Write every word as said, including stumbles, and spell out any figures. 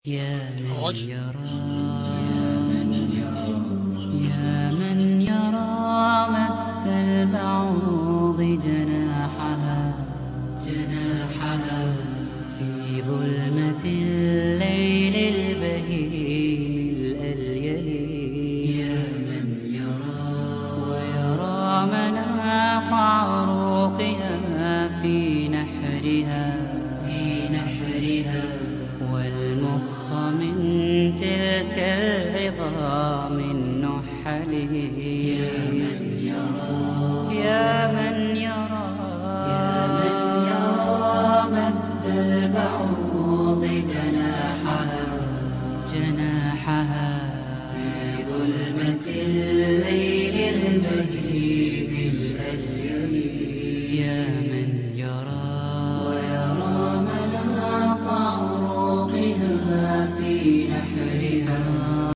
يا من يرى يا من يرى مد البعوض جناحها جناحها في ظلمة الليل البهيم الأليل. يا من يرى ويرى مناط عروقها في نحرها في نحرها والمخ من تلك العظام النحل. يا من يرى يا من يرى يا من يرى مد البعوض جناحها جناحها في ظلمة الليل البهيم الأليل. يا من يرى ويرى مناط عروقها في نحرها